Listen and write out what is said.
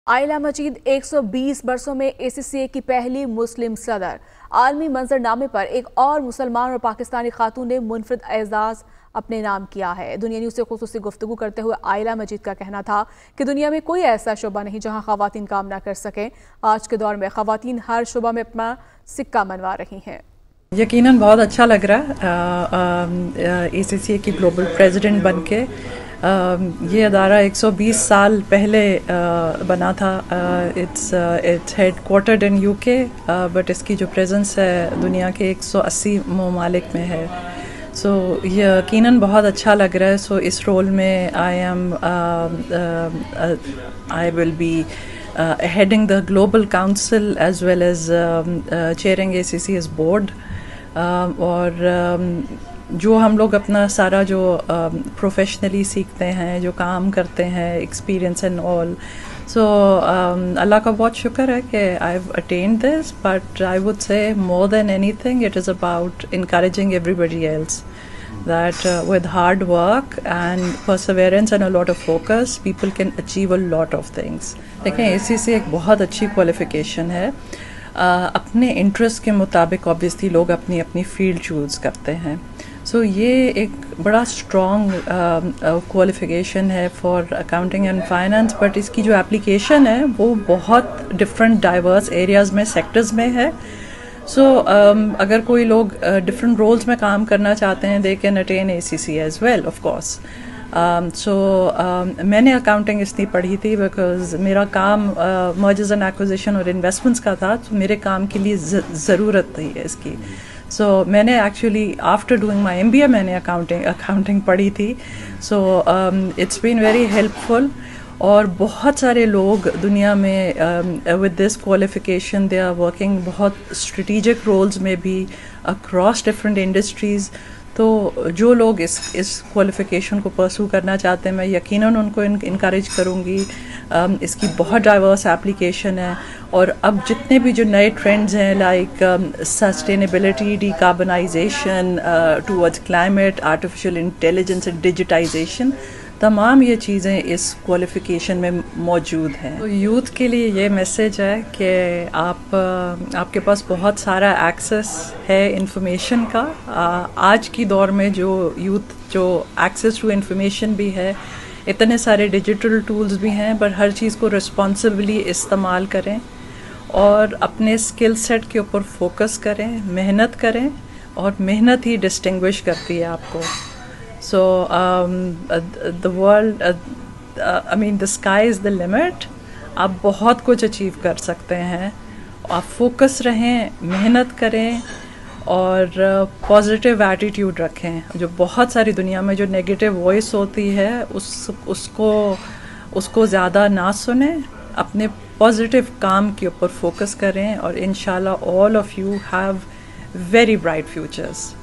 आयला मजीद 120 बरसों में ACCA की पहली मुस्लिम सदर। आलमी मंजरनामे पर एक और मुसलमान और पाकिस्तानी खातून ने मुनफरिद एजाज अपने नाम किया है। दुनिया न्यूज़ से खुसूसी गुफ्तगू करते हुए आयला मजीद का कहना था कि दुनिया में कोई ऐसा शुबा नहीं जहां खवातीन काम ना कर सकें। आज के दौर में खवातीन हर शुबा में अपना सिक्का मनवा रही हैं। यकीनन बहुत अच्छा लग रहा है ACCA की ग्लोबल प्रेसिडेंट बन के। ये अदारा 120 साल पहले बना था। It's headquartered in UK, but इसकी जो प्रेजेंस है दुनिया के 180 ममालिक में है। सो यकीनन बहुत अच्छा लग रहा है। सो इस रोल में I will be heading the global council as well as chairing ACCA's board, और जो हम लोग अपना सारा जो प्रोफेशनली सीखते हैं, जो काम करते हैं, experience and all, so Allah का बहुत शुक्र है कि I have attend this. But I would say more than anything it is about encouraging everybody else that with hard work and perseverance and a lot of focus people can achieve a lot of things. देखें, ACCA एक बहुत अच्छी qualification है। अपने interest के मुताबिक obviously लोग अपनी अपनी फील्ड चूज़ करते हैं। सो ये एक बड़ा स्ट्रॉन्ग क्वालिफिकेशन है for accounting and finance, but इसकी जो एप्लीकेशन है वो बहुत डिफरेंट डाइवर्स एरियाज़ में, सेक्टर्स में है। सो अगर कोई लोग डिफरेंट रोल्स में काम करना चाहते हैं, they can attain ACCA as well, of course. मैंने अकाउंटिंग इसलिए पढ़ी थी बिकॉज मेरा काम मर्जर्स एंड एक्विजिशन और इन्वेस्टमेंट्स का था, तो मेरे काम के लिए ज़रूरत थी इसकी। सो मैंने actually after doing my MBA मैंने अकाउंटिंग पढ़ी थी। So it's been very helpful. और बहुत सारे लोग दुनिया में with this qualification they are working बहुत स्ट्रेटिजिक रोल्स में भी अक्रॉस डिफरेंट इंडस्ट्रीज़। तो जो लोग इस क्वालिफिकेशन को परस्यू करना चाहते हैं, मैं यकीनन उनको इनकरेज करूँगी। इसकी बहुत डाइवर्स एप्लीकेशन है, और अब जितने भी जो नए ट्रेंड्स हैं like sustainability, decarbonisation, towards climate, artificial intelligence and digitisation, तमाम ये चीज़ें इस क्वालिफ़िकेशन में मौजूद हैं। तो यूथ के लिए ये मैसेज है कि आपके पास बहुत सारा एक्सेस है इंफॉर्मेशन का। आज की दौर में जो यूथ जो एक्सेस टू इंफॉर्मेशन भी है, इतने सारे डिजिटल टूल्स भी हैं, पर हर चीज़ को रिस्पॉन्सिबली इस्तेमाल करें और अपने स्किल सेट के ऊपर फोकस करें, मेहनत करें, और मेहनत ही डिस्टिंग्विश करती है आपको। So the world, I mean the sky is the limit. आप बहुत कुछ अचीव कर सकते हैं। आप फोकस रहें, मेहनत करें और पॉजिटिव एटीट्यूड रखें। जो बहुत सारी दुनिया में जो नेगेटिव वॉइस होती है उसको ज़्यादा ना सुने, अपने पॉजिटिव काम के ऊपर फोकस करें, और इंशाल्लाह all of you have very bright futures.